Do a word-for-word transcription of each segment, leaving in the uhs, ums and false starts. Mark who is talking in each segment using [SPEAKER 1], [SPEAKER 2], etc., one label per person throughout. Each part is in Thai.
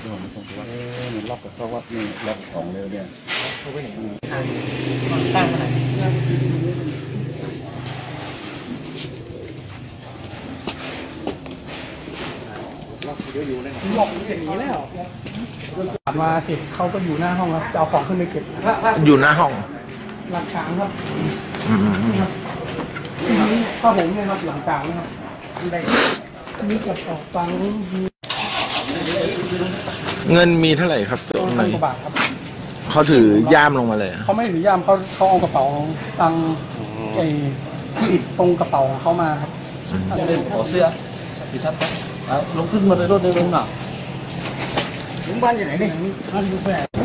[SPEAKER 1] ที่ผมส่งตัวเอ๊ะมันล็อกกับเขาว่านี่ล็อกของเร็วเนี่ยเขาไปไหนตั้งขนาดล็อกเยอะอยู่เลยล็อกอย่างนี้แล้วผ่านมาเสร็จเขาก็อยู่หน้าห้องครับจะเอาของขึ้นไปเก็บ
[SPEAKER 2] อยู่หน้าห้อง
[SPEAKER 1] หลังช้างครับข้าผมเนี่ยครับหลังช้างนะครับมีกระสอบฟัง
[SPEAKER 2] เงินมีเท่าไหร่ครับตัวไหนเขาถือย่ามลงมาเลย
[SPEAKER 1] เขาไม่ถือย่ามเขาเขาเอากระเป๋าตังไอ้ที่ตรงกระเป๋าของเขามาครับเล่นขอเสื้อพิซับครับลงขึ้นมาในรถในลงหนักลุงบ้านอยู่ไหนนี่บ้านอยู่แฝง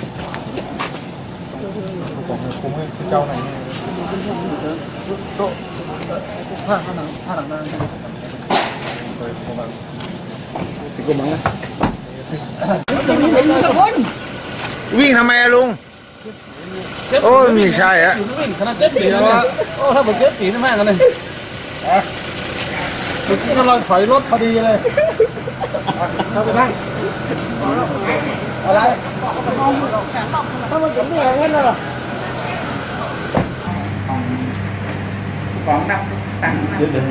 [SPEAKER 1] ผมผมให้เจ้าไหนโต๊ะผ้าผ้าหนังผ้าหนังนั่นติดกระมังนะ
[SPEAKER 2] วิ่งทำไมอะลุงโอ้ไม่ใช่อะ
[SPEAKER 1] วิ่งขนาดเจ็บปีแล้ววะโอ้ถ้าผมเจ็บปีนี่แม่กันเลยติดที่กำลังถอยรถพอดีเลยเข้าไปนั่งอะไรถ้ามันจะไม่อย่างนั้นหรอของนับตังค์เดี๋ยว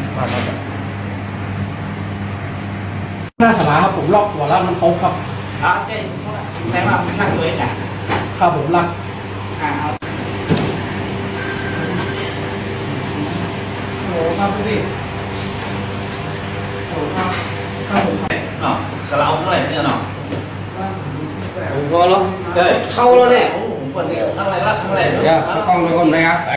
[SPEAKER 1] หน้าสาราครับผมล็อกหัวแล้วมันเขาครับอ๋อเจ๊แสดงว่านั่งตัวเองอ่ะครับผมรักอ่าโอ้ครับพี่โอ้ครับครับผม
[SPEAKER 3] เนาะกระเราเท่าไหร่เนี่ยเนาะ
[SPEAKER 1] ผมก็แล้วเข้าแล้วเนี่ยโอ้ผมเปิดเนี่ยทั้งไรรักทั้งไร
[SPEAKER 2] เดี๋ยวกล้องไปคนไหมครับ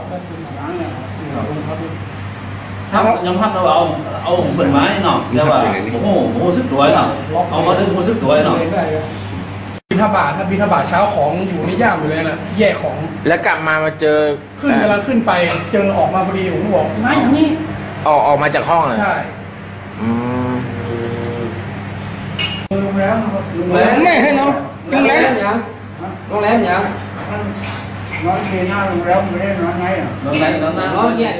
[SPEAKER 3] ถ้ายังพักเราเอาเอาเปิดไม้เนาะเรียกว่าโอ้โหโอ้ซึกตัวเนาะเอามาดึงโอ้ซึกตัวเนาะ
[SPEAKER 1] บิณฑบาตถ้าบิณฑบาตเช้าของอยู่ในย่ามอยู่เลยนะแยกของ
[SPEAKER 2] แล้วกลับมามาเจอ
[SPEAKER 1] ขึ้นเวลาขึ้นไปเจอออกมาพอดีผมบอกไม่อย่างนี้
[SPEAKER 2] ออกออกมาจากห้องเลย
[SPEAKER 1] ใช่
[SPEAKER 2] อืม
[SPEAKER 1] โรงแรมโรงแรม
[SPEAKER 2] ไม่ให้เนาะ
[SPEAKER 1] โรงแรมยังโรงแรมยังนอนที่หน้าโรงแรมไม่ได้นอนไหนอ่ะ
[SPEAKER 3] นอนไหนนอนหน้า
[SPEAKER 1] นอนแยก